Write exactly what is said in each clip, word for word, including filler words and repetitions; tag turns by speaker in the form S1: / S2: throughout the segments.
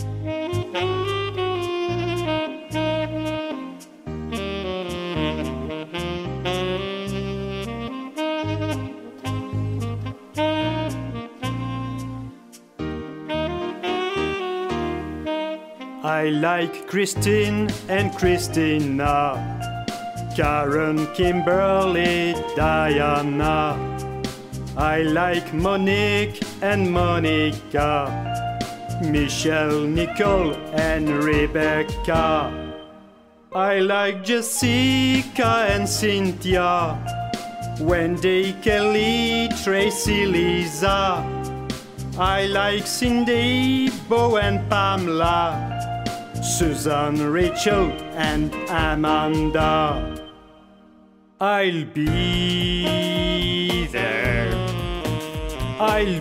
S1: I like Christine and Christina, Karen, Kimberly, Diana. I like Monique and Monica, Michelle, Nicole and Rebecca. I like Jessica and Cynthia, Wendy, Kelly, Tracy, Lisa. I like Cindy, Bo and Pamela, Susan, Rachel and Amanda. I'll be there, I'll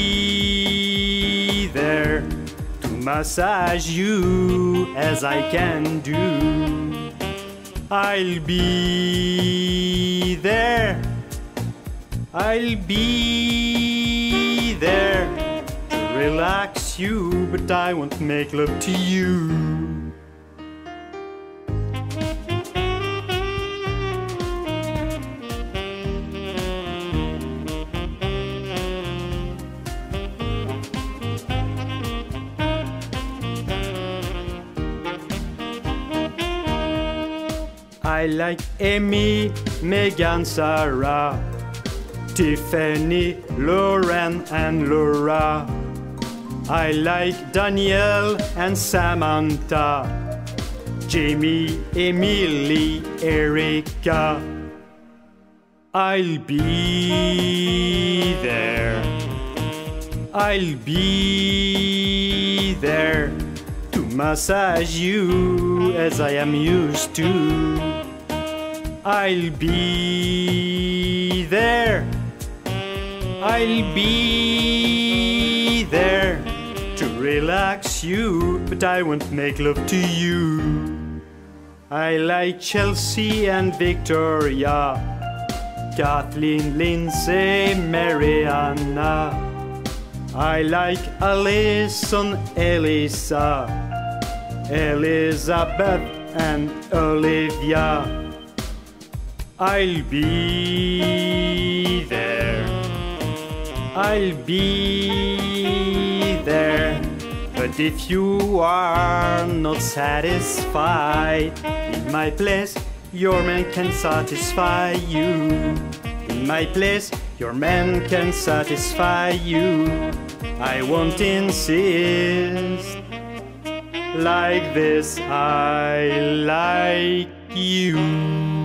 S1: be there to massage you as I can do. I'll be there, I'll be there to relax you, but I won't make love to you. I like Amy, Megan, Sarah, Tiffany, Lauren and Laura. I like Danielle and Samantha, Jamie, Emily, Erica. I'll be there, I'll be there to massage you as I am used to. I'll be there, I'll be there to relax you, but I won't make love to you. I like Chelsea and Victoria, Kathleen, Lindsay, Mariana. I like Alison, Elisa, Elizabeth and Olivia. I'll be there, I'll be there. But if you are not satisfied, in my place your man can satisfy you. In my place your man can satisfy you. I won't insist. Like this I like you.